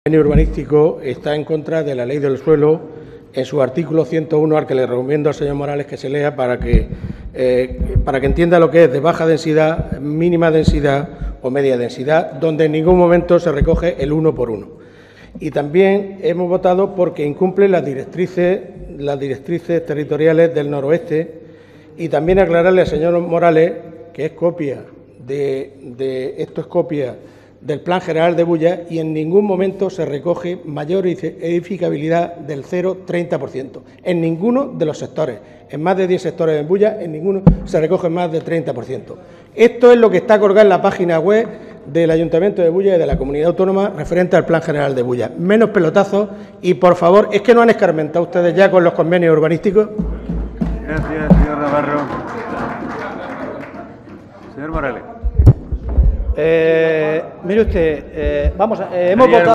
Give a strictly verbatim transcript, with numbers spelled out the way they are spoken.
El convenio urbanístico está en contra de la ley del suelo en su artículo ciento uno, al que le recomiendo al señor Morales que se lea para que, eh, para que entienda lo que es de baja densidad, mínima densidad o media densidad, donde en ningún momento se recoge el uno por uno. Y también hemos votado porque incumple las directrices, las directrices territoriales del noroeste, y también aclararle al señor Morales que es copia de, de esto es copia del Plan General de Bulla y en ningún momento se recoge mayor edificabilidad del cero coma treinta por ciento. En ninguno de los sectores. En más de diez sectores en Bulla, en ninguno se recoge más del treinta por ciento. Esto es lo que está colgado en la página web del Ayuntamiento de Bulla y de la Comunidad Autónoma referente al Plan General de Bulla. Menos pelotazos y, por favor, ¿es que no han escarmentado ustedes ya con los convenios urbanísticos? Gracias, señor Navarro. Señor Morales. Eh, mire usted, eh, vamos a, eh, hemos votado.